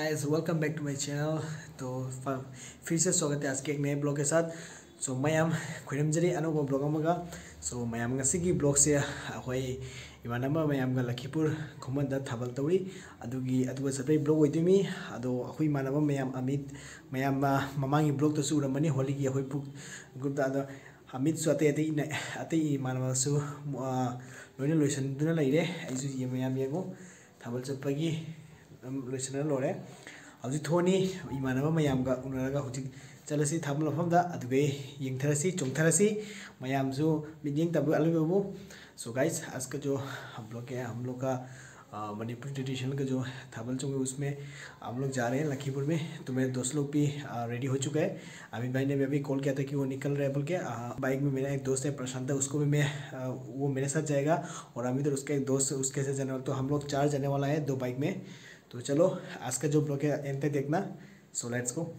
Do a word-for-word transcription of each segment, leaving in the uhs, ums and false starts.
Guys, welcome back to my channel. तो फिर से स्वागत है आज के एक नए ब्लॉग के साथ। सो मैम खुरमजरी अनोब ब्लॉग अमगा। सो मैम ngasi ब्लॉग से अखोई इमानब मैम लखीपुर खुमद थाबल तौरी अदुगी अदुगा सबै ब्लॉग ओइदुमी अदो अखोई इमानब मैम अमित मैम ममांगी ब्लॉग तो उरमनी होली की अखोई पुक ग्रुप अदो अमित सु अते अते अते इमानब सु लोइना लोइसनदुना लैरे आइसु ये मैम येगो थाबल चपगी लोइसना लोरे हौजी थोनी इमानब मैम उनरगा हौजी चलसी थाबल मफमदा अदुगे यंगथरसी चोंगथरसी मैमसु मिटिंग तब अलबबु। सो गाइस, आज का जो हम लोग है हम लोग का मणिपुर ट्रेडिशनल का जो थाबल चोंग है उसमें हम लोग जा रहे हैं लखीपुर में। तो मेरे दोस्त लोग भी रेडी हो चुका है। अमित भाई ने भी अभी कॉल किया था कि वो निकल रहे हैं बोल के। बाइक में मेरा एक दोस्त है प्रशांत, उसको भी मैं वो मेरे साथ जाएगा और अमित और उसका एक दोस्त उसके साथ जाने वाला। तो हम लोग चार जाने वाला है दो बाइक में। तो चलो आज का जो ब्लॉग है एंड तक देखना। So let's go.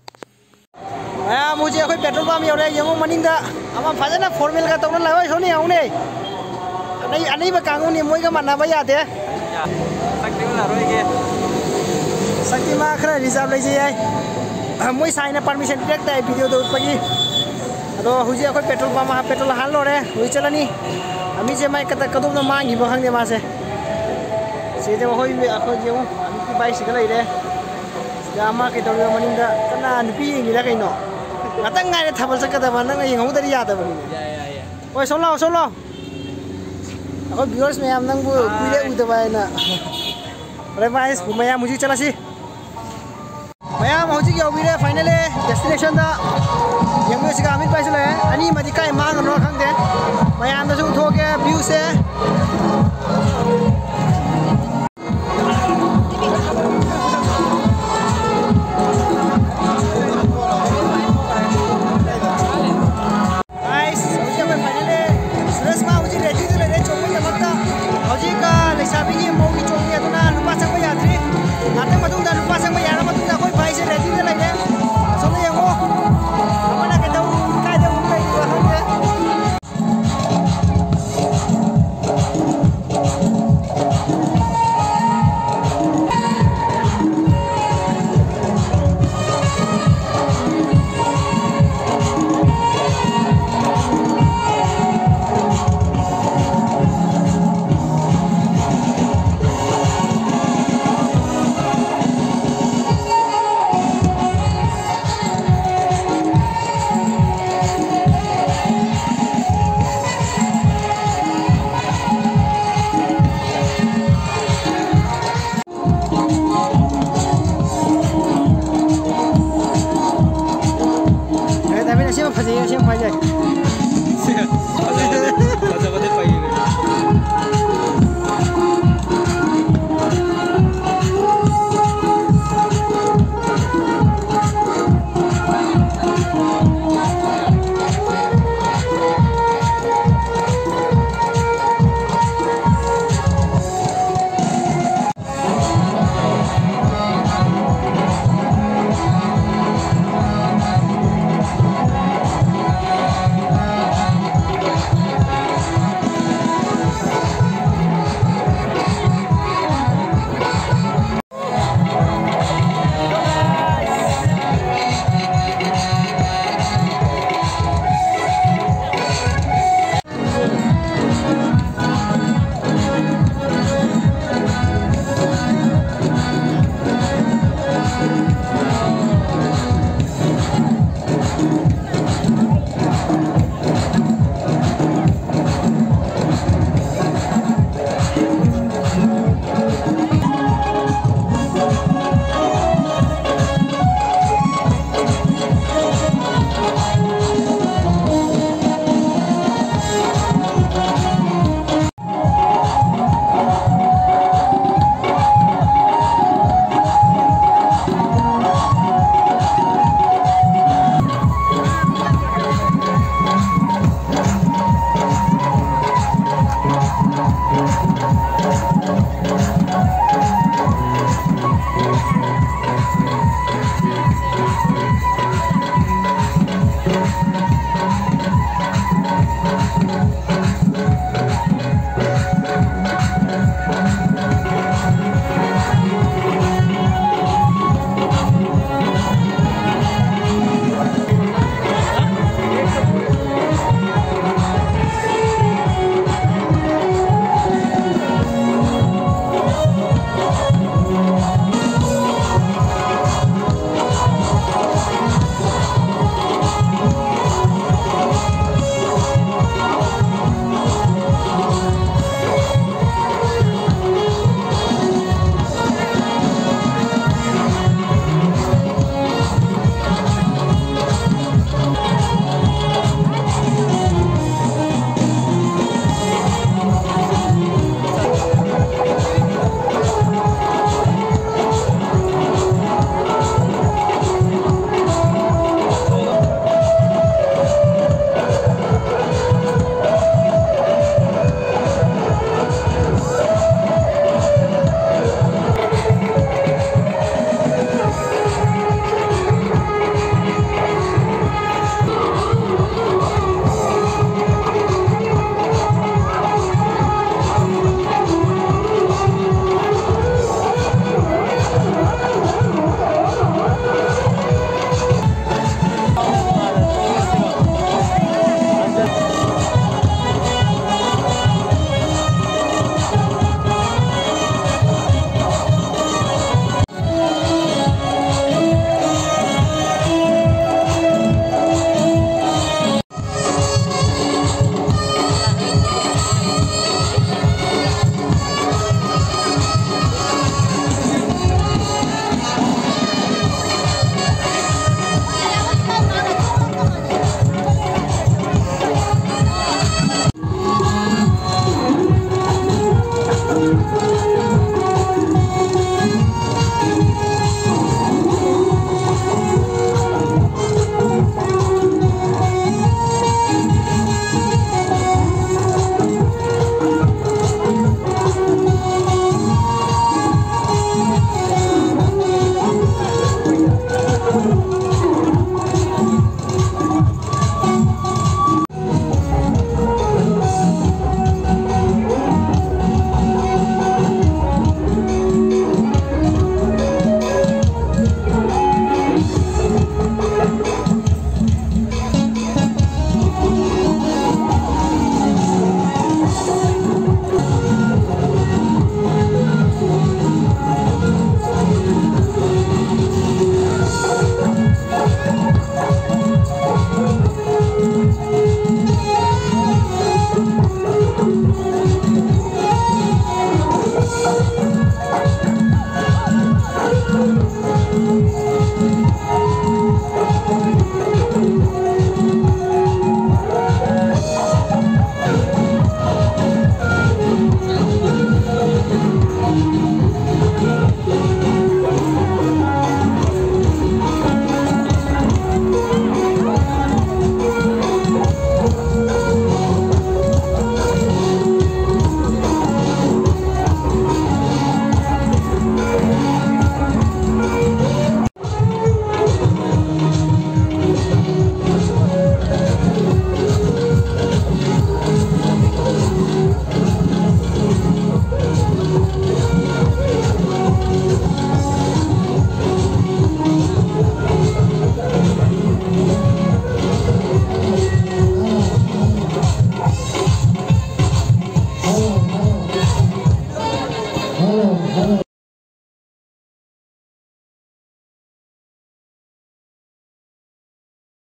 मुझे अखोई पेट्रोल पंप यौरे यंगो मनिंगदा अमा फजना फॉर्मल का तौना लाबाय सोनी आउने अनै अनैबा कांगुनि मोइगा माननाबा यादे शक्ति मा रोइगे शक्ति मा खरा रिजर्व लैजे याय मोइ साइना परमिशन डाइरेक्ट ताइ भिडियो दो पगी अदो हुजी अखोई पेट्रोल पंप हा पेट्रोल हाल लोरे हुइ चलनी अमी जे माइ कता कदोम मांगी बो खंगने मासे सेजे अखोई अखोई जेउ अमी की बाइक सिगा लैरे यामा के तौर मनिंदा कना नुपी येंगिरा कइनो ngатang ngai thabal sakadaba nang yenghaudari yadabani ya ya ya oi solo solo ako viewers mayam nang bu kuile udaba na ore guys mayam muji chalasi mayam hoji ki obire finally destination da yengme siga amit pai sule ani madi kai mang no khangde mayam da su thoke view se